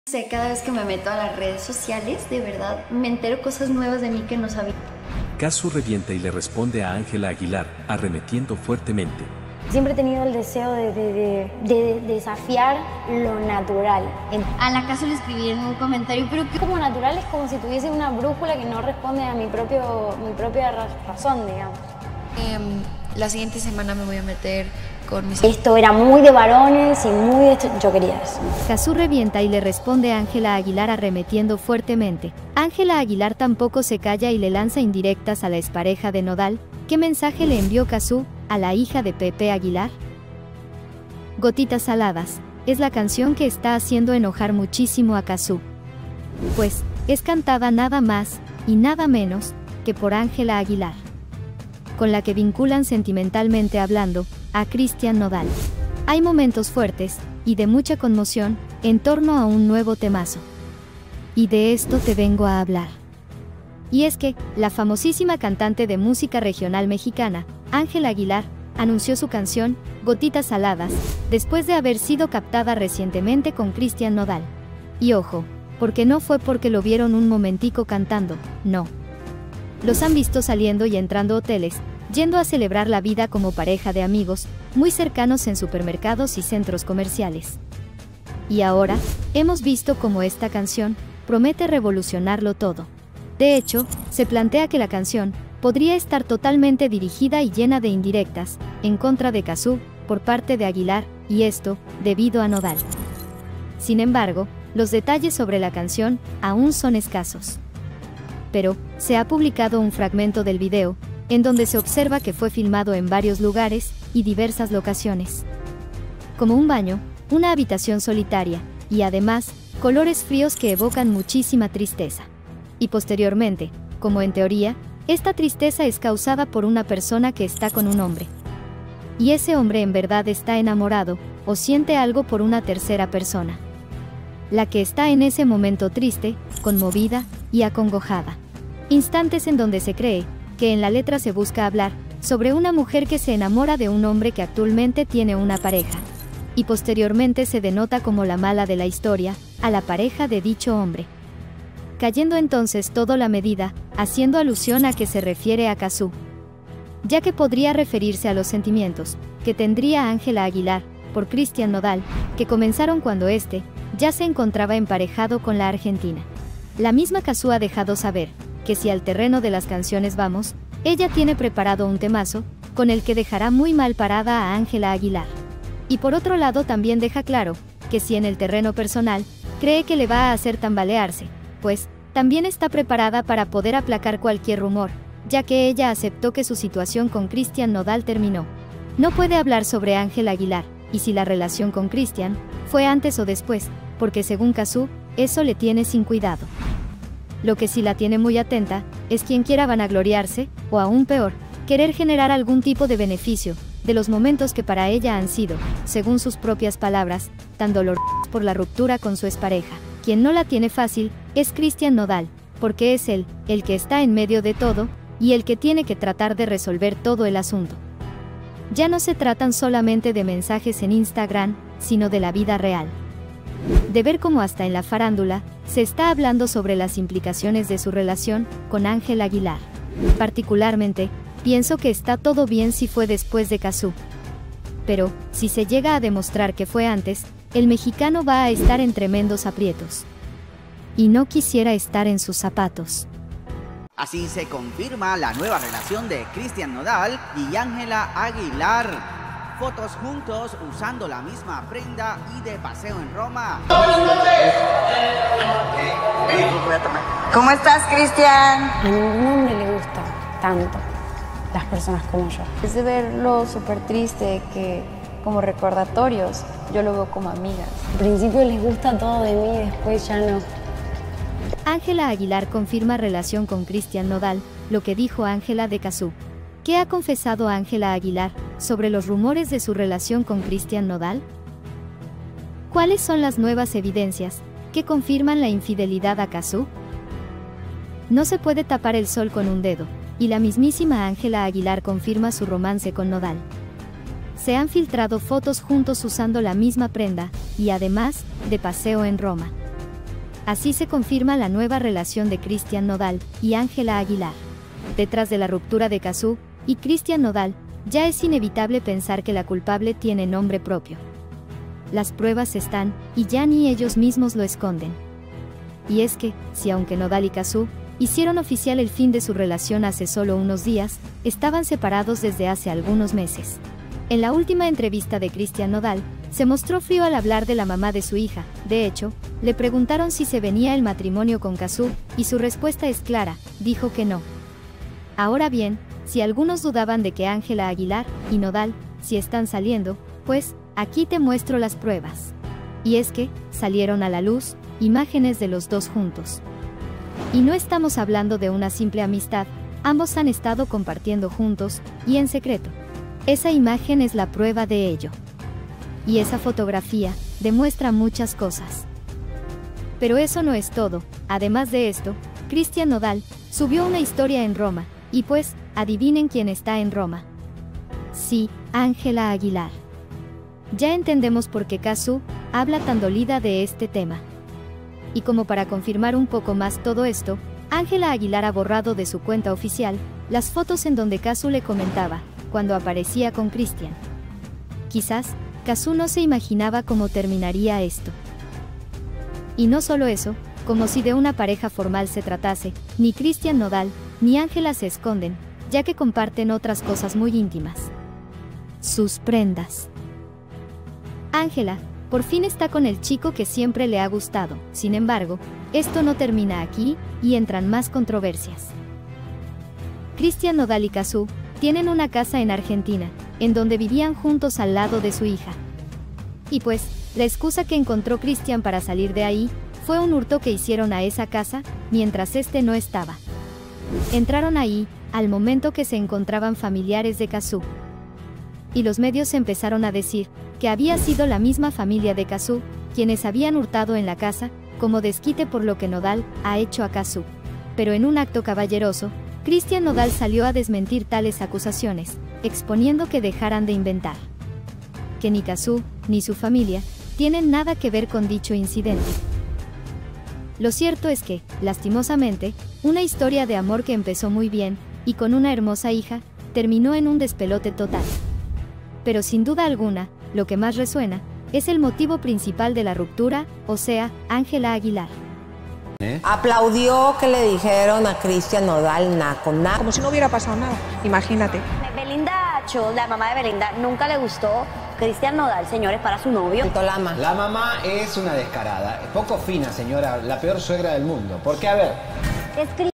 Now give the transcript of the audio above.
Sé, cada vez que me meto a las redes sociales, de verdad, me entero cosas nuevas de mí que no sabía. Casu revienta y le responde a Ángela Aguilar, arremetiendo fuertemente. Siempre he tenido el deseo de desafiar lo natural. A la Casu le escribí en un comentario, pero ¿qué? Como natural es como si tuviese una brújula que no responde a mi propia razón, digamos. La siguiente semana me voy a meter con mis... Esto era muy de varones y muy de esto. Yo quería eso. Casu revienta y le responde a Ángela Aguilar arremetiendo fuertemente. Ángela Aguilar tampoco se calla y le lanza indirectas a la expareja de Nodal. ¿Qué mensaje le envió Casu a la hija de Pepe Aguilar? Gotitas saladas es la canción que está haciendo enojar muchísimo a Casu. Pues es cantada nada más y nada menos que por Ángela Aguilar, con la que vinculan sentimentalmente hablando a Cristian Nodal. Hay momentos fuertes y de mucha conmoción en torno a un nuevo temazo. Y de esto te vengo a hablar. Y es que la famosísima cantante de música regional mexicana, Ángela Aguilar, anunció su canción Gotitas Saladas después de haber sido captada recientemente con Cristian Nodal. Y ojo, porque no fue porque lo vieron un momentico cantando, no. Los han visto saliendo y entrando a hoteles, yendo a celebrar la vida como pareja de amigos, muy cercanos en supermercados y centros comerciales. Y ahora, hemos visto cómo esta canción promete revolucionarlo todo. De hecho, se plantea que la canción podría estar totalmente dirigida y llena de indirectas en contra de Casu por parte de Aguilar, y esto debido a Nodal. Sin embargo, los detalles sobre la canción aún son escasos. Pero se ha publicado un fragmento del video, en donde se observa que fue filmado en varios lugares y diversas locaciones, como un baño, una habitación solitaria, y además, colores fríos que evocan muchísima tristeza. Y posteriormente, como en teoría, esta tristeza es causada por una persona que está con un hombre. Y ese hombre en verdad está enamorado, o siente algo por una tercera persona, la que está en ese momento triste, conmovida y acongojada. Instantes en donde se cree que en la letra se busca hablar sobre una mujer que se enamora de un hombre que actualmente tiene una pareja, y posteriormente se denota como la mala de la historia a la pareja de dicho hombre, cayendo entonces todo la medida, haciendo alusión a que se refiere a Casu, ya que podría referirse a los sentimientos que tendría Ángela Aguilar por Cristian Nodal, que comenzaron cuando este ya se encontraba emparejado con la argentina. La misma Casu ha dejado saber que si al terreno de las canciones vamos, ella tiene preparado un temazo, con el que dejará muy mal parada a Ángela Aguilar. Y por otro lado también deja claro, que si en el terreno personal, cree que le va a hacer tambalearse, pues, también está preparada para poder aplacar cualquier rumor, ya que ella aceptó que su situación con Cristian Nodal terminó. No puede hablar sobre Ángela Aguilar, y si la relación con Cristian fue antes o después, porque según Casu, eso le tiene sin cuidado. Lo que sí la tiene muy atenta, es quien quiera vanagloriarse, o aún peor, querer generar algún tipo de beneficio, de los momentos que para ella han sido, según sus propias palabras, tan dolorosos por la ruptura con su expareja. Quien no la tiene fácil, es Cristian Nodal, porque es él, el que está en medio de todo, y el que tiene que tratar de resolver todo el asunto. Ya no se tratan solamente de mensajes en Instagram, sino de la vida real. De ver cómo hasta en la farándula, se está hablando sobre las implicaciones de su relación con Ángela Aguilar. Particularmente, pienso que está todo bien si fue después de Casu. Pero, si se llega a demostrar que fue antes, el mexicano va a estar en tremendos aprietos. Y no quisiera estar en sus zapatos. Así se confirma la nueva relación de Cristian Nodal y Ángela Aguilar. Fotos juntos usando la misma prenda y de paseo en Roma. ¿Cómo estás, Cristian? A ningún hombre le gusta tanto las personas como yo. Es de verlo súper triste, que como recordatorios, yo lo veo como amigas. Al principio les gusta todo de mí, después ya no. Ángela Aguilar confirma relación con Cristian Nodal, lo que dijo Ángela de Casu. ¿Qué ha confesado Ángela Aguilar sobre los rumores de su relación con Cristian Nodal? ¿Cuáles son las nuevas evidencias que confirman la infidelidad a Casu? No se puede tapar el sol con un dedo, y la mismísima Ángela Aguilar confirma su romance con Nodal. Se han filtrado fotos juntos usando la misma prenda, y además, de paseo en Roma. Así se confirma la nueva relación de Cristian Nodal y Ángela Aguilar. Detrás de la ruptura de Cazzu y Cristian Nodal, ya es inevitable pensar que la culpable tiene nombre propio. Las pruebas están, y ya ni ellos mismos lo esconden. Y es que, si aunque Nodal y Cazzu hicieron oficial el fin de su relación hace solo unos días, estaban separados desde hace algunos meses. En la última entrevista de Cristian Nodal, se mostró frío al hablar de la mamá de su hija. De hecho, le preguntaron si se venía el matrimonio con Cazzu, y su respuesta es clara, dijo que no. Ahora bien, si algunos dudaban de que Ángela Aguilar y Nodal, si están saliendo, pues, aquí te muestro las pruebas. Y es que, salieron a la luz, imágenes de los dos juntos. Y no estamos hablando de una simple amistad, ambos han estado compartiendo juntos, y en secreto. Esa imagen es la prueba de ello. Y esa fotografía demuestra muchas cosas. Pero eso no es todo. Además de esto, Cristian Nodal subió una historia en Roma, y pues, adivinen quién está en Roma. Sí, Ángela Aguilar. Ya entendemos por qué Cazzu habla tan dolida de este tema. Y como para confirmar un poco más todo esto, Ángela Aguilar ha borrado de su cuenta oficial las fotos en donde Cazzu le comentaba, cuando aparecía con Cristian. Quizás, Cazzu no se imaginaba cómo terminaría esto. Y no solo eso, como si de una pareja formal se tratase, ni Cristian Nodal, ni Ángela se esconden, ya que comparten otras cosas muy íntimas. Sus prendas. Ángela, por fin está con el chico que siempre le ha gustado. Sin embargo, esto no termina aquí, y entran más controversias. Cristian Nodal y Cazzu tienen una casa en Argentina, en donde vivían juntos al lado de su hija. Y pues, la excusa que encontró Cristian para salir de ahí, fue un hurto que hicieron a esa casa, mientras este no estaba. Entraron ahí, al momento que se encontraban familiares de Cazzu. Y los medios empezaron a decir, que había sido la misma familia de Cazzu, quienes habían hurtado en la casa, como desquite por lo que Nodal ha hecho a Cazzu. Pero en un acto caballeroso, Cristian Nodal salió a desmentir tales acusaciones, exponiendo que dejaran de inventar. Que ni Cazzu, ni su familia, tienen nada que ver con dicho incidente. Lo cierto es que, lastimosamente, una historia de amor que empezó muy bien, y con una hermosa hija, terminó en un despelote total. Pero sin duda alguna, lo que más resuena, es el motivo principal de la ruptura, o sea, Ángela Aguilar. Aplaudió que le dijeron a Cristian Nodal naco, como si no hubiera pasado nada, imagínate. Belinda Cho, la mamá de Belinda, nunca le gustó Cristian Nodal, señores, para su novio. La mamá es una descarada, poco fina, señora, la peor suegra del mundo. Porque, a ver...